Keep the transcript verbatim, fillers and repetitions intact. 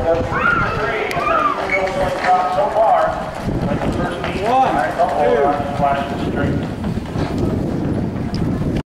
go three for three, and then two goals for Trot so far. Like the first meet, I couple on Flashen streak.